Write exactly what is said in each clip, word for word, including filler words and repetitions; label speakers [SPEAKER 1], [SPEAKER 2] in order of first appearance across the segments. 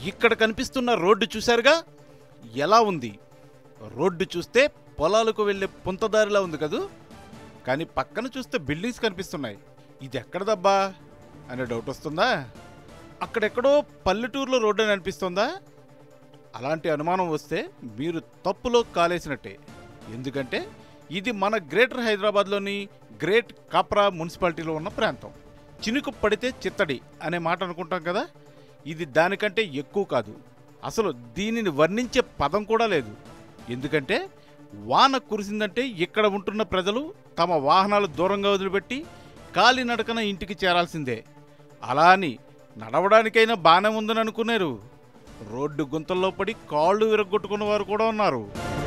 [SPEAKER 1] ఇక్కడ కనిపిస్తున్న రోడ్డు చూశారుగా ఎలా ఉంది? రోడ్డు చూస్తే పొలాలకు వెళ్ళే పుంతదారిలా ఉంది కదూ, కానీ పక్కన చూస్తే బిల్డింగ్స్ కనిపిస్తున్నాయి. ఇది ఎక్కడదబ్బా అనే డౌట్ వస్తుందా? అక్కడెక్కడో పల్లెటూరులో రోడ్డు అని అనిపిస్తుందా? అలాంటి అనుమానం వస్తే మీరు తప్పులో కాలేసినట్టే. ఎందుకంటే ఇది మన గ్రేటర్ హైదరాబాద్లోని గ్రేట్ కాప్రా మున్సిపాలిటీలో ఉన్న ప్రాంతం. చినుకు పడితే చిత్తడి అనే మాట అనుకుంటాం కదా, ఇది దానికంటే ఎక్కువ కాదు. అసలు దీనిని వర్ణించే పదం కూడా లేదు. ఎందుకంటే వాన కురిసిందంటే ఇక్కడ ఉంటున్న ప్రజలు తమ వాహనాలు దూరంగా వదిలిపెట్టి కాలినడకన ఇంటికి చేరాల్సిందే. అలా అని నడవడానికైనా బాగానే ఉందని అనుకున్నారు. రోడ్డు గుంతల్లో పడి కాళ్ళు విరగొట్టుకున్న వారు కూడా ఉన్నారు.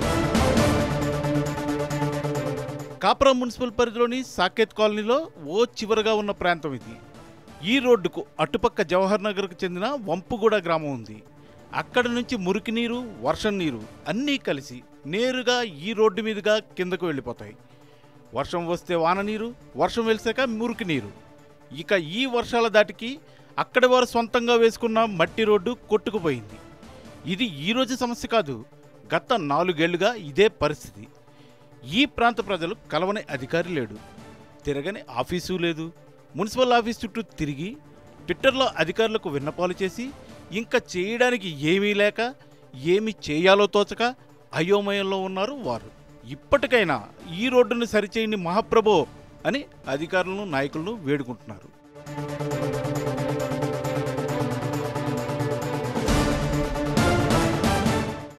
[SPEAKER 1] కాప్రా మున్సిపల్ పరిధిలోని సాకేత్ కాలనీలో ఓ చివరగా ఉన్న ప్రాంతం ఇది. ఈ రోడ్డుకు అటుపక్క జవహర్ నగర్కు చెందిన వంపుగూడ గ్రామం ఉంది. అక్కడి నుంచి మురికి నీరు, వర్షం నీరు అన్నీ కలిసి నేరుగా ఈ రోడ్డు మీదుగా కిందకు వెళ్ళిపోతాయి. వర్షం వస్తే వాన నీరు, వర్షం వెలిసాక మురికి నీరు. ఇక ఈ వర్షాల దాటికి అక్కడి వారు సొంతంగా వేసుకున్న మట్టి రోడ్డు కొట్టుకుపోయింది. ఇది ఈరోజు సమస్య కాదు, గత నాలుగేళ్లుగా ఇదే పరిస్థితి. ఈ ప్రాంత ప్రజలు కలవని అధికారి లేడు, తిరగని ఆఫీసు లేదు. మున్సిపల్ ఆఫీస్ చుట్టూ తిరిగి ట్విట్టర్లో అధికారులకు విన్నపాలు చేసి ఇంకా చేయడానికి ఏమీ లేక ఏమి చేయాలో తోచక అయోమయంలో ఉన్నారు వారు. ఇప్పటికైనా ఈ రోడ్డును సరిచేయని మహాప్రభో అని అధికారులను, నాయకులను వేడుకుంటున్నారు.